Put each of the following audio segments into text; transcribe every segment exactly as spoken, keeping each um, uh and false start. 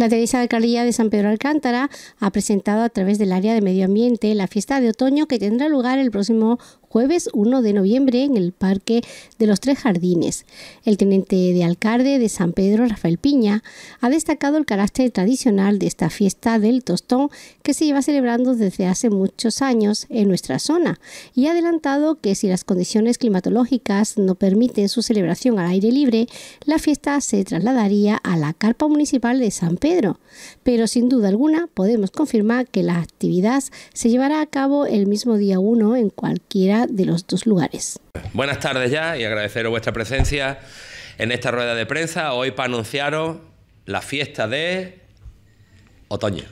La Teresa de Alcaldía de San Pedro de Alcántara ha presentado a través del área de Medio Ambiente la fiesta de otoño que tendrá lugar el próximo jueves uno de noviembre en el Parque de los Tres Jardines. El teniente de alcalde de San Pedro, Rafael Piña, ha destacado el carácter tradicional de esta fiesta del tostón que se lleva celebrando desde hace muchos años en nuestra zona y ha adelantado que si las condiciones climatológicas no permiten su celebración al aire libre, la fiesta se trasladaría a la carpa municipal de San Pedro. Pero sin duda alguna podemos confirmar que la actividad se llevará a cabo el mismo día uno en cualquiera de los dos lugares. Buenas tardes ya y agradeceros vuestra presencia en esta rueda de prensa hoy para anunciaros la fiesta de otoño.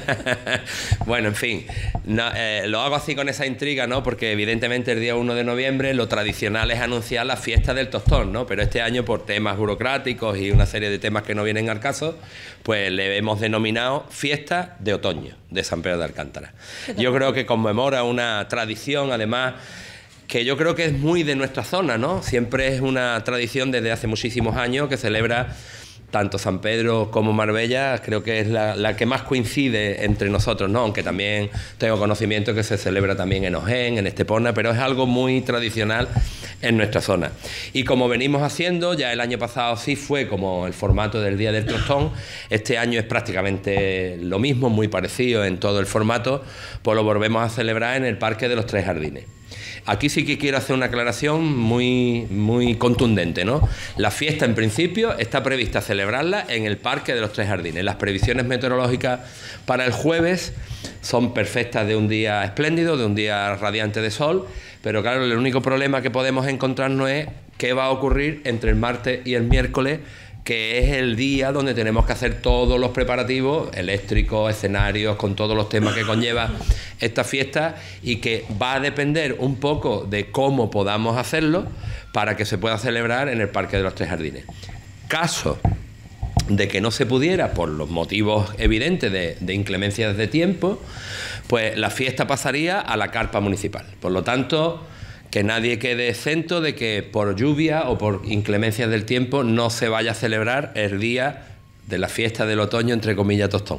Bueno, en fin, no, eh, lo hago así con esa intriga, ¿no? Porque evidentemente el día uno de noviembre lo tradicional es anunciar la fiesta del tostón, ¿no? Pero este año por temas burocráticos y una serie de temas que no vienen al caso, pues le hemos denominado fiesta de otoño de San Pedro de Alcántara. Yo creo que conmemora una tradición, además, que yo creo que es muy de nuestra zona, ¿no? Siempre es una tradición desde hace muchísimos años que celebra tanto San Pedro como Marbella, creo que es la, la que más coincide entre nosotros, ¿no? Aunque también tengo conocimiento que se celebra también en Ojén, en Estepona, pero es algo muy tradicional en nuestra zona. Y como venimos haciendo, ya el año pasado sí fue como el formato del Día del Tostón, este año es prácticamente lo mismo, muy parecido en todo el formato, pues lo volvemos a celebrar en el Parque de los Tres Jardines. Aquí sí que quiero hacer una aclaración muy, muy contundente, ¿no? La fiesta, en principio, está prevista celebrarla en el Parque de los Tres Jardines. Las previsiones meteorológicas para el jueves son perfectas, de un día espléndido, de un día radiante de sol, pero claro, el único problema que podemos encontrarnos es qué va a ocurrir entre el martes y el miércoles, que es el día donde tenemos que hacer todos los preparativos eléctricos, escenarios, con todos los temas que conlleva esta fiesta y que va a depender un poco de cómo podamos hacerlo para que se pueda celebrar en el Parque de los Tres Jardines. Caso de que no se pudiera, por los motivos evidentes de, de inclemencias de tiempo, pues la fiesta pasaría a la carpa municipal. Por lo tanto, que nadie quede exento de que por lluvia o por inclemencias del tiempo no se vaya a celebrar el día de la fiesta del otoño, entre comillas, tostón.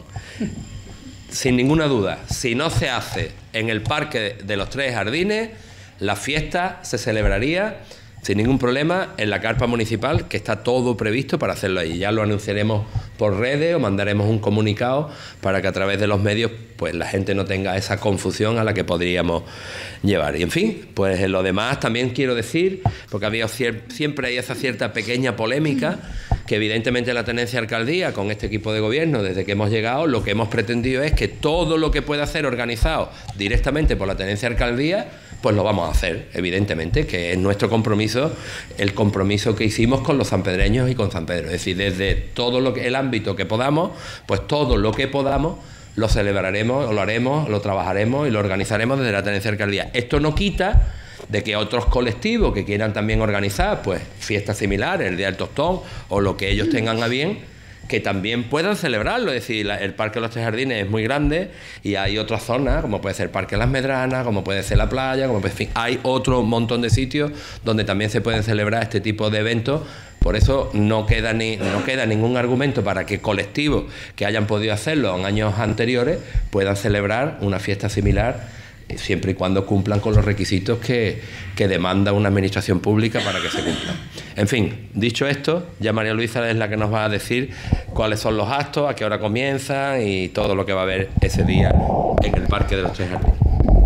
Sin ninguna duda, si no se hace en el Parque de los Tres Jardines, la fiesta se celebraría sin ningún problema en la carpa municipal, que está todo previsto para hacerlo ahí. Ya lo anunciaremos por redes o mandaremos un comunicado para que a través de los medios pues la gente no tenga esa confusión a la que podríamos llevar. Y en fin, pues en lo demás también quiero decir, porque había siempre hay esa cierta pequeña polémica, que evidentemente la tenencia de alcaldía con este equipo de gobierno, desde que hemos llegado, lo que hemos pretendido es que todo lo que pueda ser organizado directamente por la tenencia de alcaldía, pues lo vamos a hacer, evidentemente, que es nuestro compromiso, el compromiso que hicimos con los sanpedreños y con San Pedro. Es decir, desde todo lo que, el ámbito que podamos, pues todo lo que podamos lo celebraremos, o lo haremos, lo trabajaremos y lo organizaremos desde la tenencia de alcaldía. Esto no quita de que otros colectivos que quieran también organizar pues fiestas similares, el Día del Tostón o lo que ellos tengan a bien, que también puedan celebrarlo. Es decir, la, el Parque de los Tres Jardines es muy grande y hay otras zonas, como puede ser el Parque de las Medranas, como puede ser la playa, como puede, en fin, hay otro montón de sitios donde también se pueden celebrar este tipo de eventos. Por eso no queda, ni, no queda ningún argumento para que colectivos que hayan podido hacerlo en años anteriores puedan celebrar una fiesta similar, siempre y cuando cumplan con los requisitos que, que demanda una administración pública para que se cumplan. En fin, dicho esto, ya María Luisa es la que nos va a decir cuáles son los actos, a qué hora comienzan y todo lo que va a haber ese día en el Parque de los Tres Jardines.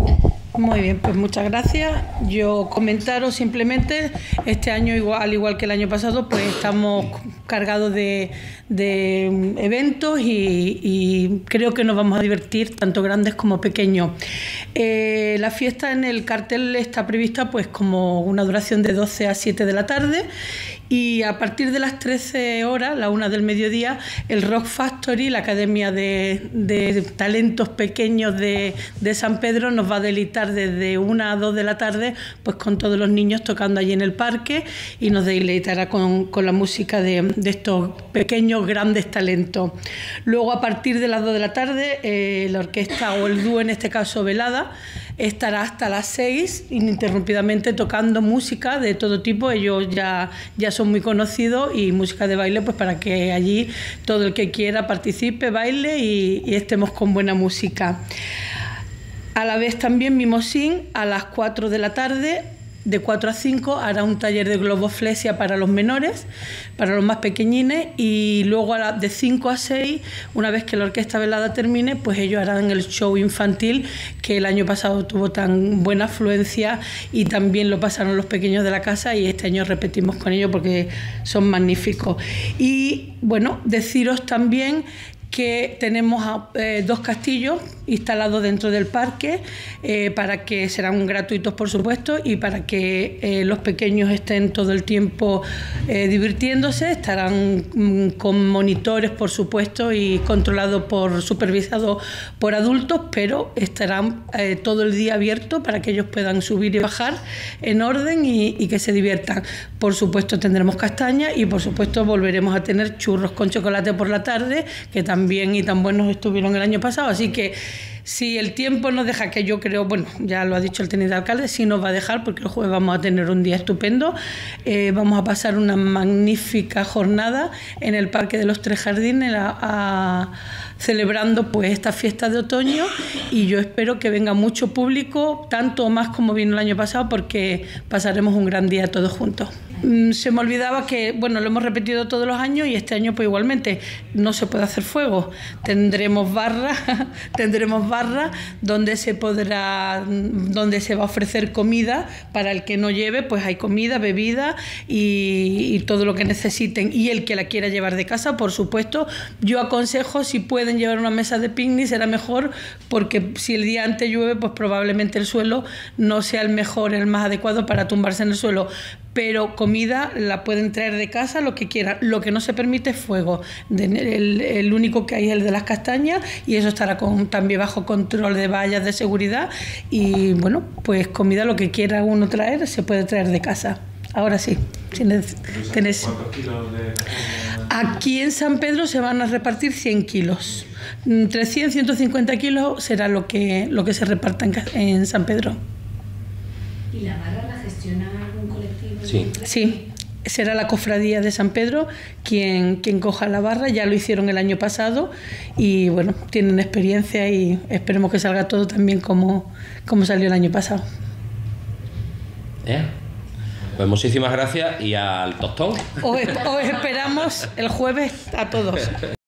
Muy bien, pues muchas gracias. Yo comentaros simplemente, este año, igual, al igual que el año pasado, pues estamos cargados de, de eventos y, y creo que nos vamos a divertir, tanto grandes como pequeños. Eh, la fiesta en el cartel está prevista pues como una duración de doce a siete de la tarde y a partir de las trece horas, la una del mediodía, el Rock Factory, la Academia de, de Talentos Pequeños de, de San Pedro, nos va a deleitar desde una a dos de la tarde pues con todos los niños tocando allí en el parque y nos deleitará con, con la música de, de estos pequeños grandes talentos. Luego a partir de las dos de la tarde eh, la orquesta o el dúo, en este caso Velada, estará hasta las seis ininterrumpidamente tocando música de todo tipo. Ellos ya, ya son muy conocidos, y música de baile, pues para que allí todo el que quiera participe, baile y, y estemos con buena música. A la vez también Mimosín a las cuatro de la tarde, de cuatro a cinco, hará un taller de globoflexia para los menores, para los más pequeñines, y luego a la, de cinco a seis, una vez que la orquesta velada termine, pues ellos harán el show infantil que el año pasado tuvo tan buena afluencia y también lo pasaron los pequeños de la casa, y este año repetimos con ellos porque son magníficos. Y bueno, deciros también que tenemos eh, dos castillos instalados dentro del parque, eh, para que serán gratuitos, por supuesto, y para que eh, los pequeños estén todo el tiempo eh, divirtiéndose. Estarán mm, con monitores, por supuesto, y controlados por, supervisados por adultos, pero estarán eh, todo el día abiertos para que ellos puedan subir y bajar en orden y, y que se diviertan. Por supuesto tendremos castañas, y por supuesto volveremos a tener churros con chocolate por la tarde, que también bien y tan buenos estuvieron el año pasado. Así que si el tiempo nos deja, que yo creo, bueno, ya lo ha dicho el teniente alcalde, sí nos va a dejar, porque el jueves vamos a tener un día estupendo. Eh, vamos a pasar una magnífica jornada en el Parque de los Tres Jardines a, a, celebrando pues esta fiesta de otoño, y yo espero que venga mucho público, tanto o más como vino el año pasado, porque pasaremos un gran día todos juntos. Se me olvidaba que, bueno, lo hemos repetido todos los años, y este año pues igualmente no se puede hacer fuego. Tendremos barra, tendremos barra donde se podrá, donde se va a ofrecer comida para el que no lleve, pues hay comida, bebida y, y todo lo que necesiten. Y el que la quiera llevar de casa, por supuesto, yo aconsejo, si pueden llevar una mesa de picnic será mejor, porque si el día antes llueve, pues probablemente el suelo no sea el mejor, el más adecuado para tumbarse en el suelo. Pero comida la pueden traer de casa, lo que quieran. Lo que no se permite es fuego. El, el único que hay es el de las castañas, y eso estará con, también bajo control de vallas de seguridad. Y bueno, pues comida, lo que quiera uno traer, se puede traer de casa. Ahora sí, tienes, tenés. ¿Cuántos kilos de castaña? Aquí en San Pedro se van a repartir cien kilos. Entre cien y ciento cincuenta kilos será lo que, lo que se reparta en, en San Pedro. ¿Y la barra la gestiona algún colectivo? Sí. Sí, será la cofradía de San Pedro quien, quien coja la barra. Ya lo hicieron el año pasado y bueno, tienen experiencia, y esperemos que salga todo también como, como salió el año pasado. ¿Eh? Pues muchísimas gracias, y al tostón. Os, os esperamos el jueves a todos.